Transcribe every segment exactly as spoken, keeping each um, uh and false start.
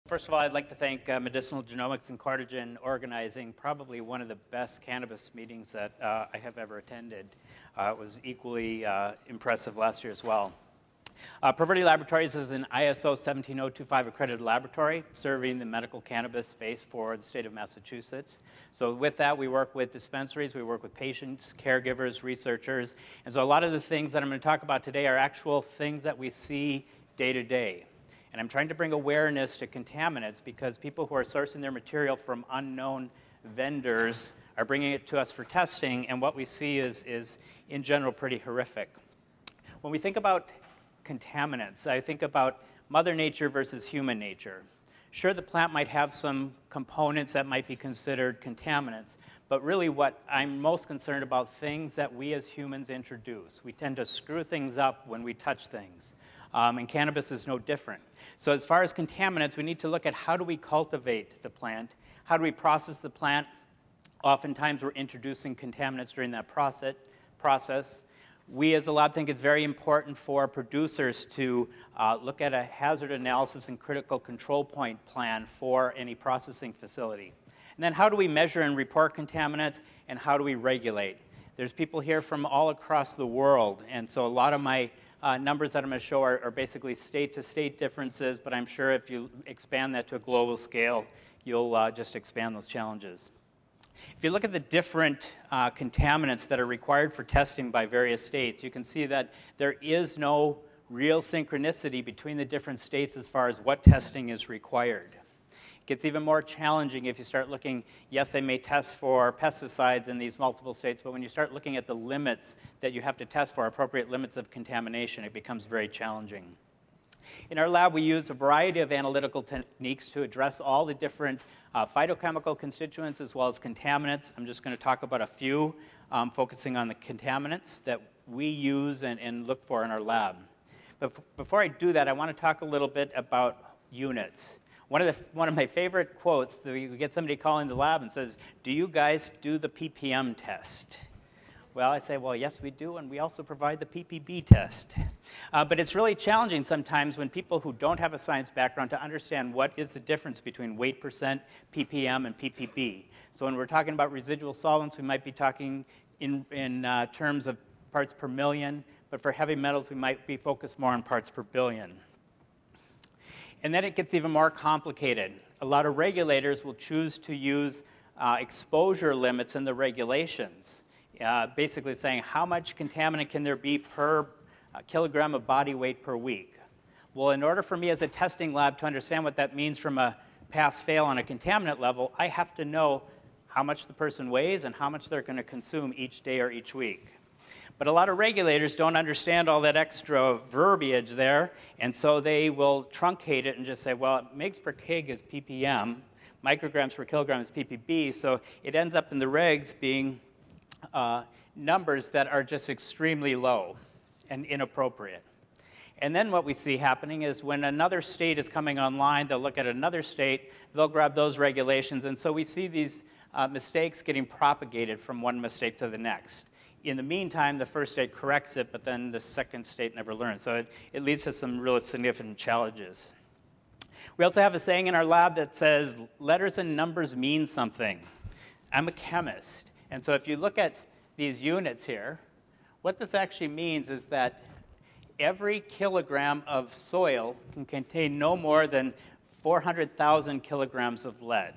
First of all, I'd like to thank uh, Medicinal Genomics and Cartogen organizing probably one of the best cannabis meetings that uh, I have ever attended. Uh, it was equally uh, impressive last year as well. Uh, Proverty Laboratories is an I S O seventeen oh twenty-five accredited laboratory serving the medical cannabis space for the state of Massachusetts. So with that, we work with dispensaries, we work with patients, caregivers, researchers, and so a lot of the things that I'm going to talk about today are actual things that we see day to day. And I'm trying to bring awareness to contaminants because people who are sourcing their material from unknown vendors are bringing it to us for testing, and what we see is, is in general, pretty horrific. When we think about contaminants, I think about Mother Nature versus human nature. Sure, the plant might have some components that might be considered contaminants, but really what I'm most concerned about, things that we as humans introduce. We tend to screw things up when we touch things, um, and cannabis is no different. So as far as contaminants, we need to look at how do we cultivate the plant, how do we process the plant. Oftentimes we're introducing contaminants during that process. process. We as a lab think it's very important for producers to uh, look at a hazard analysis and critical control point plan for any processing facility. And then how do we measure and report contaminants, and how do we regulate? There's people here from all across the world, and so a lot of my uh, numbers that I'm going to show are, are basically state-to-state differences, but I'm sure if you expand that to a global scale, you'll uh, just expand those challenges. If you look at the different uh, contaminants that are required for testing by various states, you can see that there is no real synchronicity between the different states as far as what testing is required. It gets even more challenging if you start looking, yes, they may test for pesticides in these multiple states, but when you start looking at the limits that you have to test for, appropriate limits of contamination, it becomes very challenging. In our lab, we use a variety of analytical techniques to address all the different uh, phytochemical constituents as well as contaminants. I'm just going to talk about a few, um, focusing on the contaminants that we use and, and look for in our lab. But before I do that, I want to talk a little bit about units. One of, the, one of my favorite quotes, that we get somebody calling the lab and says, "Do you guys do the P P M test?" Well, I say, well, yes, we do, and we also provide the P P B test. Uh, but it's really challenging sometimes when people who don't have a science background to understand what is the difference between weight percent, P P M, and P P B. So when we're talking about residual solvents, we might be talking in, in uh, terms of parts per million, but for heavy metals, we might be focused more on parts per billion. And then it gets even more complicated. A lot of regulators will choose to use uh, exposure limits in the regulations. Uh, basically saying how much contaminant can there be per uh, kilogram of body weight per week. Well, in order for me as a testing lab to understand what that means from a pass-fail on a contaminant level, I have to know how much the person weighs and how much they're going to consume each day or each week. But a lot of regulators don't understand all that extra verbiage there, and so they will truncate it and just say, well, megs per kg is P P M, micrograms per kilogram is P P B, so it ends up in the regs being Uh, numbers that are just extremely low and inappropriate. And then what we see happening is when another state is coming online, they'll look at another state, they'll grab those regulations, and so we see these uh, mistakes getting propagated from one mistake to the next. In the meantime, the first state corrects it, but then the second state never learns. So it, it leads to some really significant challenges. We also have a saying in our lab that says, letters and numbers mean something. I'm a chemist. And so if you look at these units here, what this actually means is that every kilogram of soil can contain no more than four hundred thousand kilograms of lead.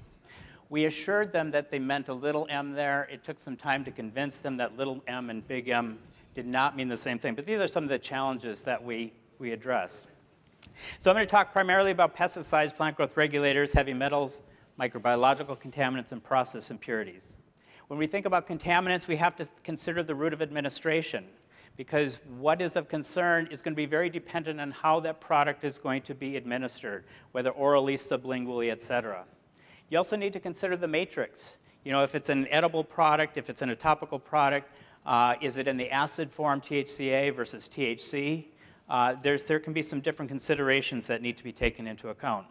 We assured them that they meant a little m there. It took some time to convince them that little m and big M did not mean the same thing. But these are some of the challenges that we, we address. So I'm going to talk primarily about pesticides, plant growth regulators, heavy metals, microbiological contaminants, and process impurities. When we think about contaminants, we have to consider the route of administration, because what is of concern is going to be very dependent on how that product is going to be administered, whether orally, sublingually, et cetera. You also need to consider the matrix. You know, if it's an edible product, if it's in a topical product, uh, is it in the acid form, T H C A versus T H C? Uh, there's, there can be some different considerations that need to be taken into account.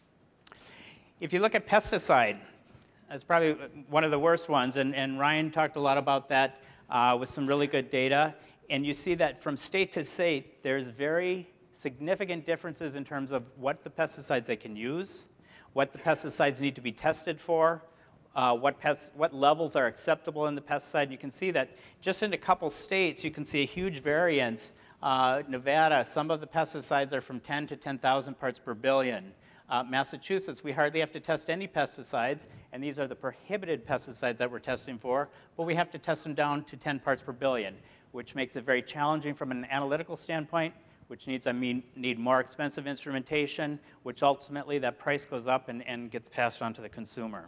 If you look at pesticide, that's probably one of the worst ones, and, and Ryan talked a lot about that uh, with some really good data. And you see that from state to state, there's very significant differences in terms of what the pesticides they can use, what the pesticides need to be tested for, uh, what, pest, what levels are acceptable in the pesticide. And you can see that just in a couple states, you can see a huge variance. Uh, Nevada, some of the pesticides are from ten to ten thousand parts per billion. Uh, Massachusetts, we hardly have to test any pesticides, and these are the prohibited pesticides that we're testing for, but we have to test them down to ten parts per billion, which makes it very challenging from an analytical standpoint, which needs, I mean, need more expensive instrumentation, which ultimately that price goes up and, and gets passed on to the consumer.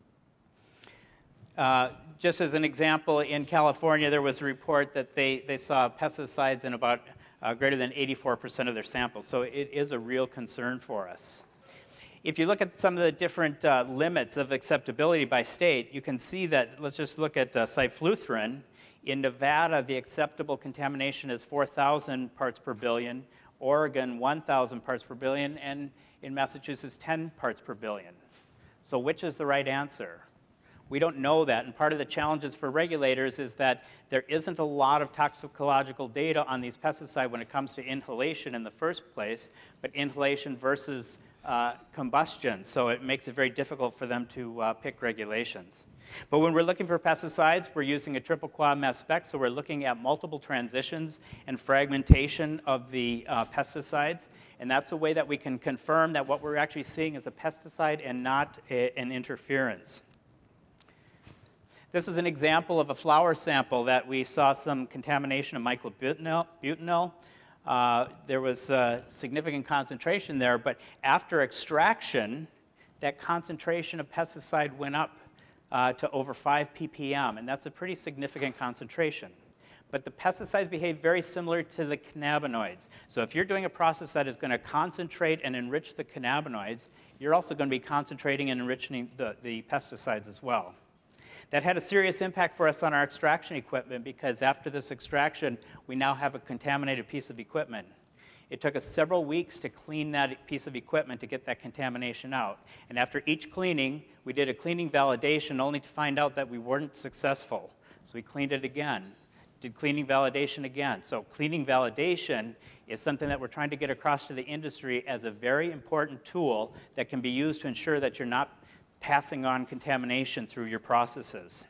Uh, just as an example, in California, there was a report that they, they saw pesticides in about uh, greater than eighty-four percent of their samples, so it is a real concern for us. If you look at some of the different uh, limits of acceptability by state, you can see that, let's just look at uh, cyfluthrin. In Nevada, the acceptable contamination is four thousand parts per billion, Oregon, one thousand parts per billion, and in Massachusetts, ten parts per billion. So which is the right answer? We don't know that, and part of the challenges for regulators is that there isn't a lot of toxicological data on these pesticides when it comes to inhalation in the first place, but inhalation versus uh, combustion, so it makes it very difficult for them to uh, pick regulations. But when we're looking for pesticides, we're using a triple quad mass spec, so we're looking at multiple transitions and fragmentation of the uh, pesticides, and that's a way that we can confirm that what we're actually seeing is a pesticide and not a, an interference. This is an example of a flower sample that we saw some contamination of myclobutanil. Uh, there was a significant concentration there, but after extraction, that concentration of pesticide went up uh, to over five p p m, and that's a pretty significant concentration. But the pesticides behave very similar to the cannabinoids. So if you're doing a process that is going to concentrate and enrich the cannabinoids, you're also going to be concentrating and enriching the, the pesticides as well. That had a serious impact for us on our extraction equipment because after this extraction, we now have a contaminated piece of equipment. It took us several weeks to clean that piece of equipment to get that contamination out. And after each cleaning, we did a cleaning validation only to find out that we weren't successful. So we cleaned it again, did cleaning validation again. So cleaning validation is something that we're trying to get across to the industry as a very important tool that can be used to ensure that you're not passing on contamination through your processes.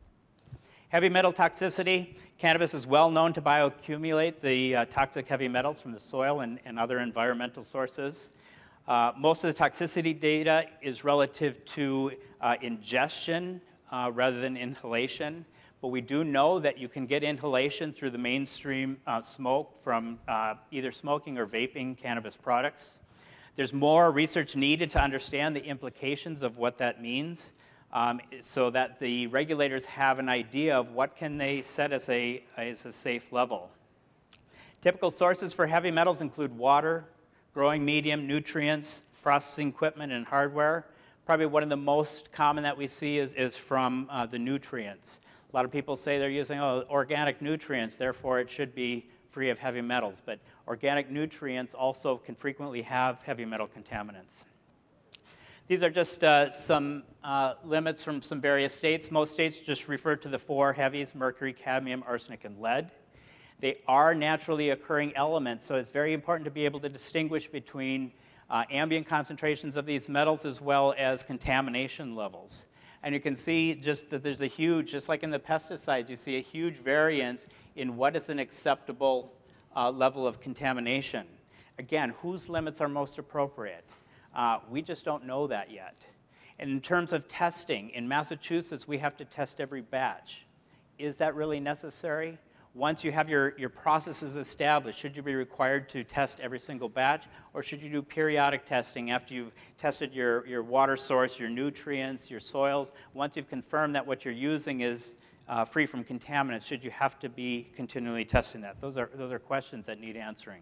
Heavy metal toxicity. Cannabis is well known to bioaccumulate the uh, toxic heavy metals from the soil and, and other environmental sources. Uh, most of the toxicity data is relative to uh, ingestion uh, rather than inhalation, but we do know that you can get inhalation through the mainstream uh, smoke from uh, either smoking or vaping cannabis products. There's more research needed to understand the implications of what that means um, so that the regulators have an idea of what can they set as a, as a safe level. Typical sources for heavy metals include water, growing medium, nutrients, processing equipment, and hardware. Probably one of the most common that we see is, is from uh, the nutrients. A lot of people say they're using oh, organic nutrients, therefore it should be free of heavy metals, but organic nutrients also can frequently have heavy metal contaminants. These are just uh, some uh, limits from some various states. Most states just refer to the four heavies: mercury, cadmium, arsenic, and lead. They are naturally occurring elements, so it's very important to be able to distinguish between uh, ambient concentrations of these metals as well as contamination levels. And you can see just that there's a huge, just like in the pesticides, you see a huge variance in what is an acceptable uh, level of contamination. Again, whose limits are most appropriate? Uh, we just don't know that yet. And in terms of testing, in Massachusetts, we have to test every batch. Is that really necessary? Once you have your, your processes established, should you be required to test every single batch, or should you do periodic testing after you've tested your, your water source, your nutrients, your soils? Once you've confirmed that what you're using is uh, free from contaminants, should you have to be continually testing that? Those are, those are questions that need answering.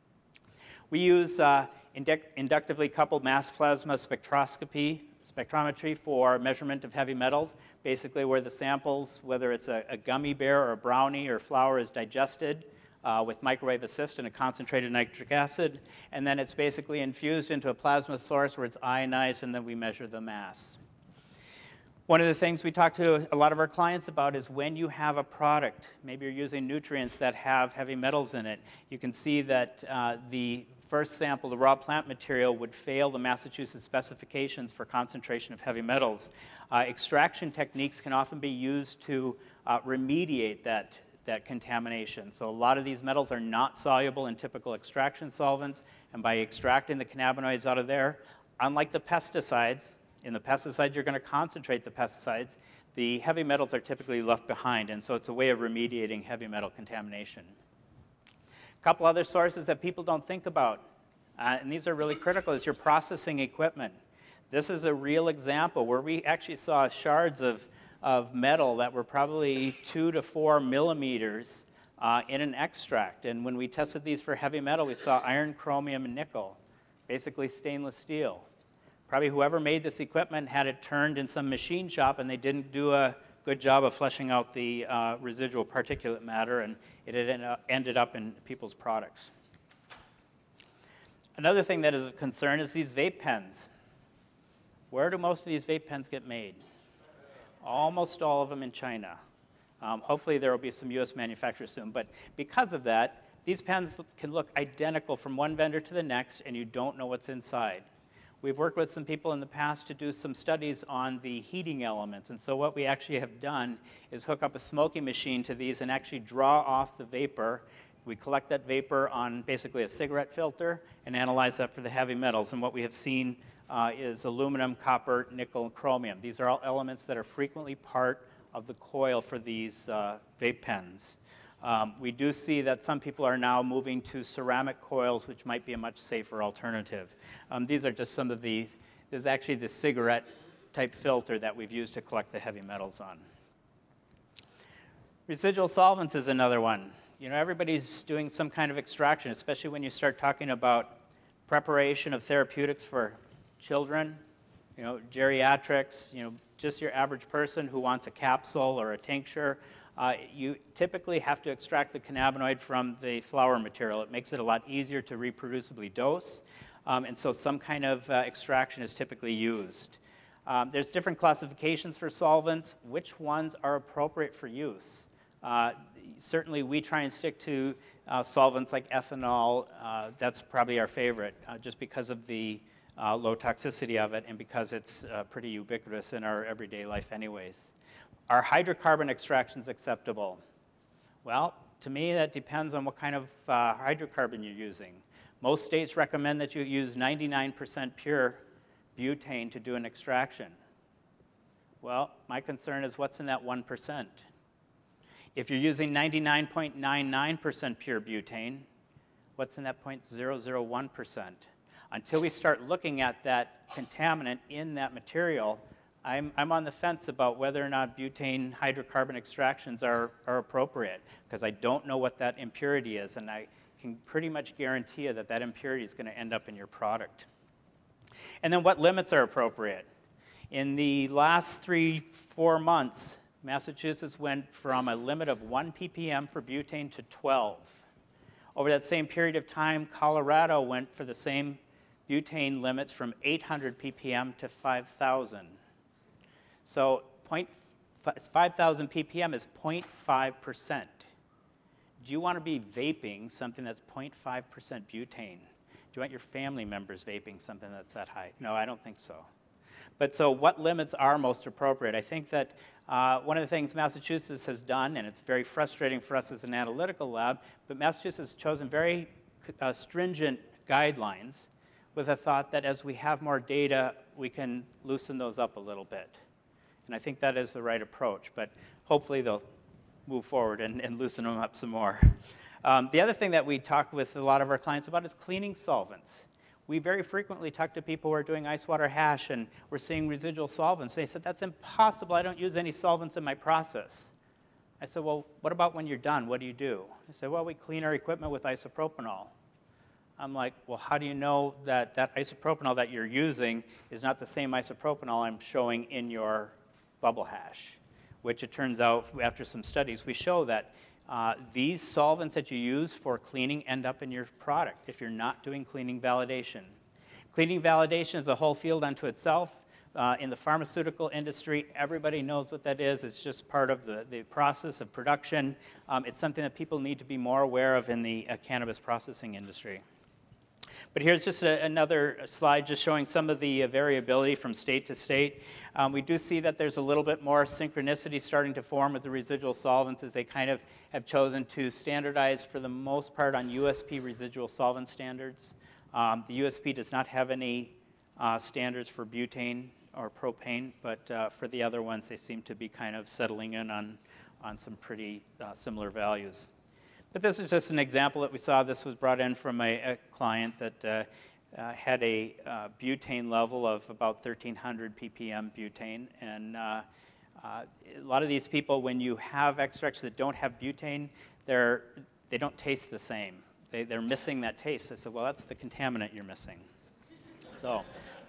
We use uh, induct inductively coupled mass plasma spectroscopy spectrometry for measurement of heavy metals, basically where the samples, whether it's a, a gummy bear or a brownie or flour, is digested uh, with microwave assist in a concentrated nitric acid, and then it's basically infused into a plasma source where it's ionized, and then we measure the mass. One of the things we talk to a lot of our clients about is when you have a product, maybe you're using nutrients that have heavy metals in it, you can see that uh, the first sample, the raw plant material, would fail the Massachusetts specifications for concentration of heavy metals. Uh, extraction techniques can often be used to uh, remediate that, that contamination. So a lot of these metals are not soluble in typical extraction solvents, and by extracting the cannabinoids out of there, unlike the pesticides, in the pesticides you're going to concentrate the pesticides, the heavy metals are typically left behind, and so it's a way of remediating heavy metal contamination. A couple other sources that people don't think about, uh, and these are really critical, is your processing equipment. This is a real example where we actually saw shards of, of metal that were probably two to four millimeters uh, in an extract. And when we tested these for heavy metal, we saw iron, chromium, and nickel, basically stainless steel. Probably whoever made this equipment had it turned in some machine shop, and they didn't do a good job of fleshing out the uh, residual particulate matter, and it had ended up in people's products. Another thing that is of concern is these vape pens. Where do most of these vape pens get made? Almost all of them in China. Um, hopefully there will be some U S manufacturers soon, but because of that, these pens can look identical from one vendor to the next, and you don't know what's inside. We've worked with some people in the past to do some studies on the heating elements, and so what we actually have done is hook up a smoking machine to these and actually draw off the vapor. We collect that vapor on basically a cigarette filter and analyze that for the heavy metals, and what we have seen uh, is aluminum, copper, nickel, and chromium. These are all elements that are frequently part of the coil for these uh, vape pens. Um, we do see that some people are now moving to ceramic coils, which might be a much safer alternative. Um, these are just some of these. This is actually the cigarette type filter that we've used to collect the heavy metals on. Residual solvents is another one. You know, everybody's doing some kind of extraction, especially when you start talking about preparation of therapeutics for children, you know, geriatrics, you know, just your average person who wants a capsule or a tincture. Uh, you typically have to extract the cannabinoid from the flower material. It makes it a lot easier to reproducibly dose, um, and so some kind of uh, extraction is typically used. Um, there's different classifications for solvents. Which ones are appropriate for use? Uh, certainly we try and stick to uh, solvents like ethanol. Uh, that's probably our favorite, uh, just because of the uh, low toxicity of it and because it's uh, pretty ubiquitous in our everyday life anyways. Are hydrocarbon extractions acceptable? Well, to me, that depends on what kind of uh, hydrocarbon you're using. Most states recommend that you use ninety-nine percent pure butane to do an extraction. Well, my concern is what's in that one percent. If you're using ninety-nine point nine nine percent pure butane, what's in that zero point zero zero one percent? Until we start looking at that contaminant in that material, I'm, I'm on the fence about whether or not butane hydrocarbon extractions are, are appropriate, because I don't know what that impurity is, and I can pretty much guarantee you that that impurity is going to end up in your product. And then what limits are appropriate? In the last three, four months, Massachusetts went from a limit of one p p m for butane to twelve. Over that same period of time, Colorado went for the same butane limits from eight hundred p p m to five thousand. So five thousand p p m is zero point five percent. Do you want to be vaping something that's zero point five percent butane? Do you want your family members vaping something that's that high? No, I don't think so. But so what limits are most appropriate? I think that uh, one of the things Massachusetts has done, and it's very frustrating for us as an analytical lab, but Massachusetts has chosen very uh, stringent guidelines with a thought that as we have more data, we can loosen those up a little bit. And I think that is the right approach, but hopefully they'll move forward and, and loosen them up some more. Um, the other thing that we talk with a lot of our clients about is cleaning solvents. We very frequently talk to people who are doing ice water hash and we're seeing residual solvents. They said, that's impossible, I don't use any solvents in my process. I said, well, what about when you're done? What do you do? They said, well, we clean our equipment with isopropanol. I'm like, well, how do you know that that isopropanol that you're using is not the same isopropanol I'm showing in your bubble hash? Which it turns out, after some studies, we show that uh, these solvents that you use for cleaning end up in your product if you're not doing cleaning validation. Cleaning validation is a whole field unto itself. Uh, in the pharmaceutical industry, everybody knows what that is. It's just part of the, the process of production. Um, it's something that people need to be more aware of in the uh, cannabis processing industry. But here's just a, another slide just showing some of the uh, variability from state to state. Um, we do see that there's a little bit more synchronicity starting to form with the residual solvents as they kind of have chosen to standardize for the most part on U S P residual solvent standards. Um, the U S P does not have any uh, standards for butane or propane, but uh, for the other ones they seem to be kind of settling in on, on some pretty uh, similar values. But this is just an example that we saw. This was brought in from a, a client that uh, uh, had a uh, butane level of about thirteen hundred p p m butane. And uh, uh, a lot of these people, when you have extracts that don't have butane, they're, they don't taste the same. They, they're missing that taste. I said, well, that's the contaminant you're missing. So.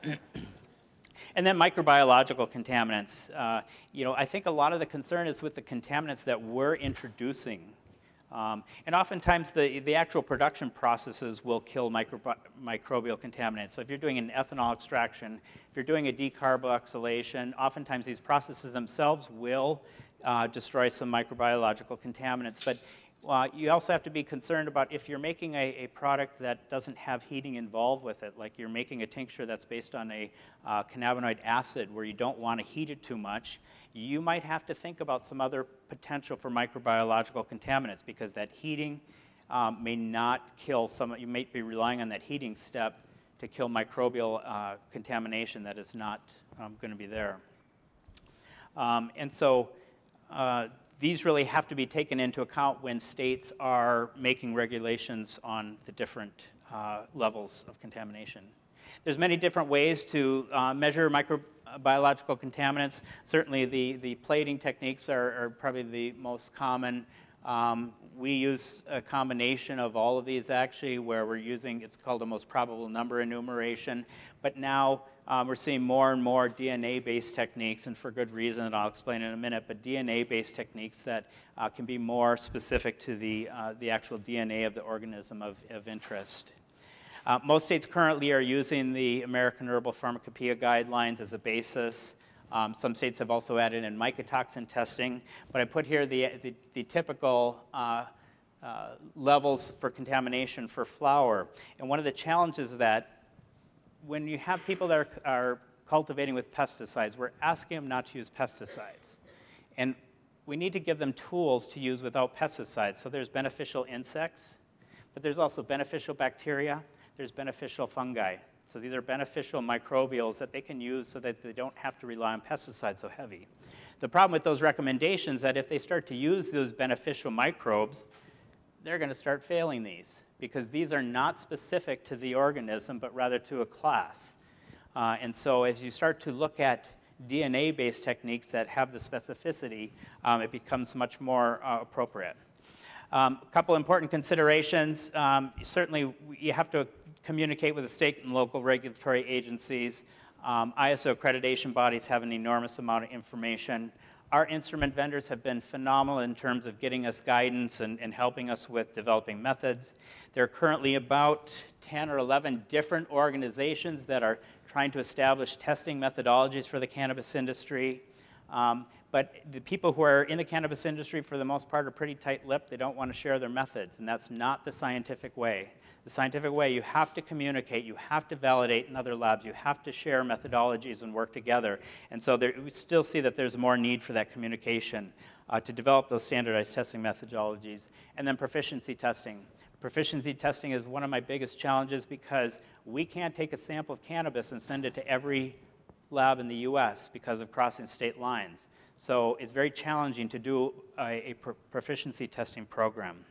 And then microbiological contaminants. Uh, you know, I think a lot of the concern is with the contaminants that we're introducing. Um, and oftentimes the, the actual production processes will kill micro, microbial contaminants. So if you're doing an ethanol extraction, if you're doing a decarboxylation, oftentimes these processes themselves will uh, destroy some microbiological contaminants. But uh, you also have to be concerned about if you're making a, a product that doesn't have heating involved with it, like you're making a tincture that's based on a uh, cannabinoid acid where you don't want to heat it too much, you might have to think about some other potential for microbiological contaminants because that heating um, may not kill some, you may be relying on that heating step to kill microbial uh, contamination that is not um, going to be there. Um, and so uh, these really have to be taken into account when states are making regulations on the different uh, levels of contamination. There's many different ways to uh, measure microbiological contaminants. Certainly the, the plating techniques are, are probably the most common. Um, we use a combination of all of these actually where we're using, it's called the most probable number enumeration. But now um, we're seeing more and more D N A-based techniques, and for good reason, and I'll explain in a minute, but D N A-based techniques that uh, can be more specific to the, uh, the actual D N A of the organism of, of interest. Uh, most states currently are using the American Herbal Pharmacopoeia guidelines as a basis. Um, some states have also added in mycotoxin testing, but I put here the, the, the typical uh, uh, levels for contamination for flower. And one of the challenges is that when you have people that are, are cultivating with pesticides, we're asking them not to use pesticides. And we need to give them tools to use without pesticides. So there's beneficial insects, but there's also beneficial bacteria, there's beneficial fungi. So these are beneficial microbials that they can use so that they don't have to rely on pesticides so heavy. The problem with those recommendations is that if they start to use those beneficial microbes, they're going to start failing these because these are not specific to the organism but rather to a class. Uh, and so as you start to look at D N A-based techniques that have the specificity, um, it becomes much more uh, appropriate. Um, a couple important considerations. Um, certainly, you have to communicate with the state and local regulatory agencies. Um, I S O accreditation bodies have an enormous amount of information. Our instrument vendors have been phenomenal in terms of getting us guidance and, and helping us with developing methods. There are currently about ten or eleven different organizations that are trying to establish testing methodologies for the cannabis industry. Um, But the people who are in the cannabis industry, for the most part, are pretty tight-lipped. They don't want to share their methods, and that's not the scientific way. The scientific way, you have to communicate, you have to validate in other labs, you have to share methodologies and work together. And so there, we still see that there's more need for that communication uh, to develop those standardized testing methodologies. And then proficiency testing. Proficiency testing is one of my biggest challenges because we can't take a sample of cannabis and send it to every lab in the U S because of crossing state lines. So it's very challenging to do a, a proficiency testing program.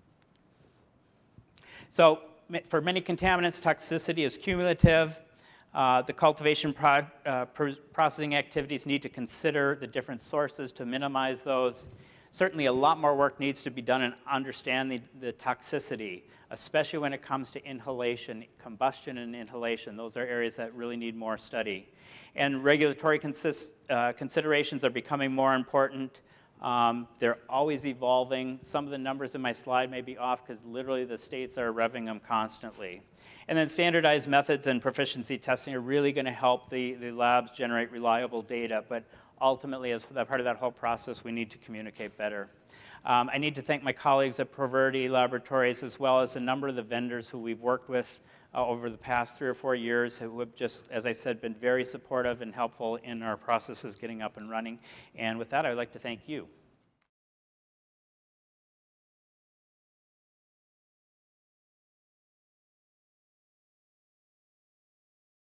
So for many contaminants, toxicity is cumulative. Uh, the cultivation pro, uh, pr processing activities need to consider the different sources to minimize those. Certainly a lot more work needs to be done in understanding the, the toxicity, especially when it comes to inhalation, combustion and inhalation. Those are areas that really need more study. And regulatory consist, uh, considerations are becoming more important. Um, they're always evolving. Some of the numbers in my slide may be off because literally the states are revving them constantly. And then standardized methods and proficiency testing are really going to help the, the labs generate reliable data. But ultimately, as part of that whole process, we need to communicate better. Um, I need to thank my colleagues at Proverity Laboratories, as well as a number of the vendors who we've worked with uh, over the past three or four years, who have just, as I said, been very supportive and helpful in our processes getting up and running. And with that, I'd like to thank you.